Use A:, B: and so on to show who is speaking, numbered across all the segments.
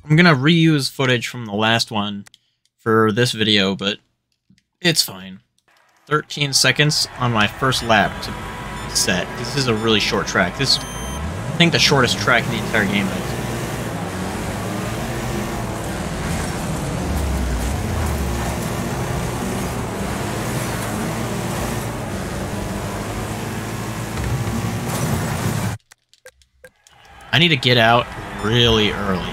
A: I'm gonna reuse footage from the last one for this video, but it's fine. 13 seconds on my first lap to set. This is a really short track. This, I think, the shortest track in the entire game. I need to get out really early.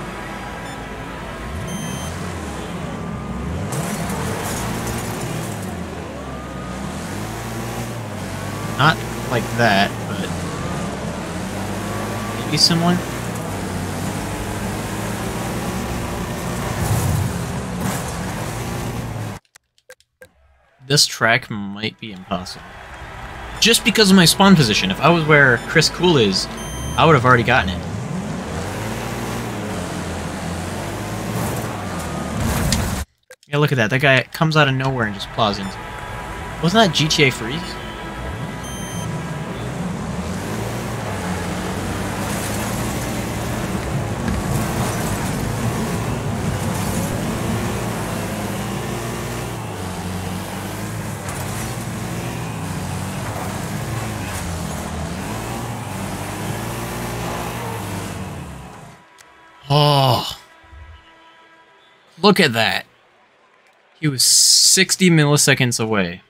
A: Not like that, but maybe similar. This track might be impossible. Just because of my spawn position. If I was where Chris Cool is, I would have already gotten it. Yeah, look at that. That guy comes out of nowhere and just plows into it. Wasn't that GTA Freeze? Oh, look at that. He was 60 milliseconds away.